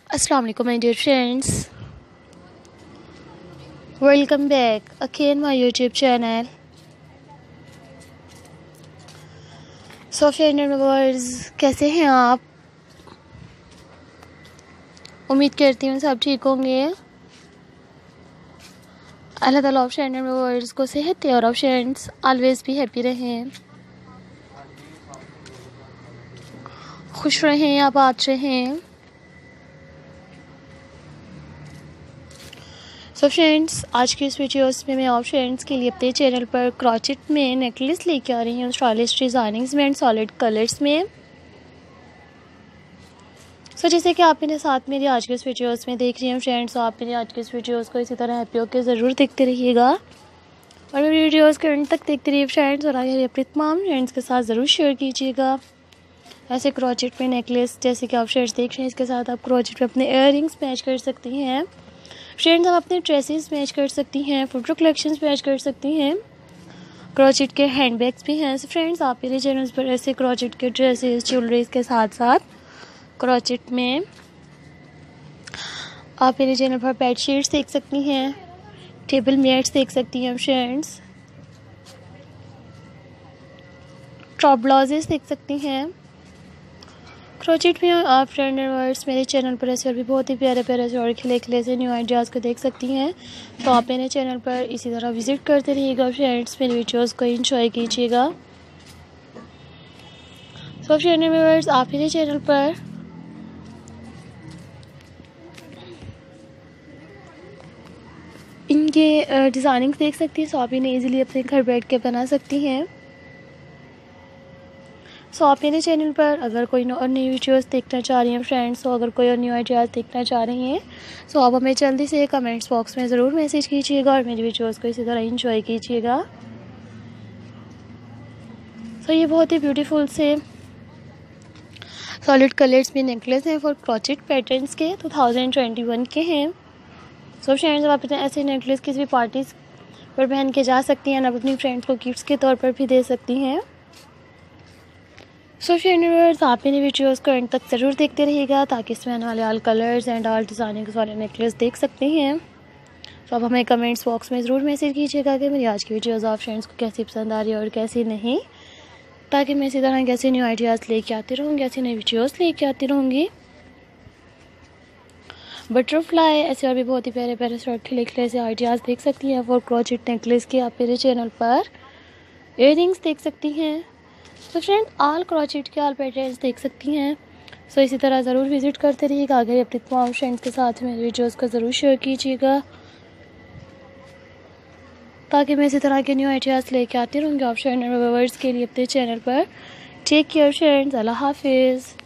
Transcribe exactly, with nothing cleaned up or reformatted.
Assalamu alaikum my dear friends, welcome back again my YouTube channel. So friends and viewers, कैसे हैं आप? उम्मीद करती हूँ सब ठीक होंगे। अल्लाह ताला ऑफ फ्रेंड एंड व्यूअर्स को सेहत और ऑफ फ्रेंड्स ऑलवेज भी हैप्पी रहें, खुश रहें, आबाद रहें। सो so फ्रेंड्स, आज की इस वीडियोस में मैं आप फ्रेंड्स के लिए अपने चैनल पर क्रॉचेट में नेकलेस लेके आ रही हूँ स्टाइलिश डिज़ाइनिंग्स में एंड सॉलिड कलर्स में। सो so, जैसे कि आप मेरे साथ मेरी आज के इस वीडियोस में देख रही हैं फ्रेंड्स, तो आप मेरी आज के इस वीडियोस को इसी तरह हैप्पी होकर ज़रूर देखते रहिएगा और मेरी वीडियोस के एंड तक देखते रहिए फ्रेंड्स, और आगे अपने तमाम फ्रेंड्स के साथ ज़रूर शेयर कीजिएगा। ऐसे क्रॉचेट में नेकलेस जैसे कि आप फ्रेंड्स देख रहे हैं, इसके साथ आप क्रॉचेट में अपने इयररिंग्स मैच कर सकती हैं फ्रेंड्स, आप अपने ड्रेसेस मैच कर सकती हैं, फोटो कलेक्शंस मैच कर सकती हैं। क्रॉचेट के हैंडबैग्स भी हैं। फ्रेंड्स, आप मेरे चैनल पर ऐसे क्रॉचेट के ड्रेसेस ज्वेलरीज के साथ साथ क्रॉचेट में आप मेरे चैनल पर बेड शीट्स देख सकती हैं, टेबल मैट्स देख सकती हैं फ्रेंड्स, टॉप ब्लाउजेस देख सकती हैं। क्रॉचेट में आप फ्रेंड एंड वर्ड्स मेरे चैनल पर ऐसे और भी बहुत ही प्यारे प्यारे से और खिले खिले से न्यू आइडियाज़ को देख सकती हैं। तो आप मेरे चैनल पर इसी तरह विजिट करते रहिएगा फ्रेंड्स, मेरे वीडियोस को एंजॉय कीजिएगा। सो फ्रेंड एंड वर्ड्स, आप मेरे चैनल पर इनके डिज़ाइनिंग्स देख सकती हैं, सो आप इन्हें ईजिली अपने घर बैठ के बना सकती हैं। सो आप मेरे चैनल पर अगर कोई और नई वीडियोस देखना चाह रही हैं फ्रेंड्स, तो अगर कोई और न्यू आइडियाज़ देखना चाह रही हैं, सो आप हमें जल्दी से कमेंट्स बॉक्स में ज़रूर मैसेज कीजिएगा और मेरी वीडियोस को इसी तरह एंजॉय कीजिएगा। सो ये बहुत ही ब्यूटीफुल से सॉलिड कलर्स में नेकलेस हैं फॉर क्रॉचेट पैटर्न्स के, टू थाउजेंड ट्वेंटी वन के हैं। सो फ्रेंड्स, आप अपने ऐसे नेकलेस किसी भी पार्टीज पर पहन के जा सकती हैं, आप अपनी फ्रेंड्स को गिफ्ट्स के तौर पर भी दे सकती हैं। सो फ्रेंड्स, आप मेरी वीडियोस को एंड तक ज़रूर देखते रहिएगा ताकि इसमें आने वाले all colours and all designings वाले नेकलेस देख सकते हैं। तो आप हमें कमेंट्स बॉक्स में ज़रूर मैसेज कीजिएगा कि मेरी आज की वीडियोस आप फ्रेंड्स को कैसी पसंद आ रही है और कैसी नहीं, ताकि मैं इसी तरह कैसे न्यू आइडियाज़ लेके आती रहूँगी, ऐसी नई वीडियोज़ लेके आती रहूँगी। बटरफ्लाई ऐसे और भी बहुत ही प्यारे प्यारे शॉर्ट खिले खिले से आइडियाज़ देख सकती हैं फॉर क्रॉचेट नेकलेस के। आप मेरे चैनल पर इयररिंग्स देख सकती हैं। तो फ्रेंड, ऑल क्रॉचेट के ऑल पैटर्न्स देख सकती हैं। सो इसी तरह ज़रूर विजिट करते रहिएगा। आगे अपने तमाम फ्रेंड्स के साथ मेरे वीडियोस को ज़रूर शेयर कीजिएगा ताकि मैं इसी तरह के न्यू आइडियाज़ लेके आती रहूँगी आप फ्रेंड एंड व्यूअर्स के लिए अपने चैनल पर। टेक केयर फ्रेंड्स, अल्लाह हाफिज़।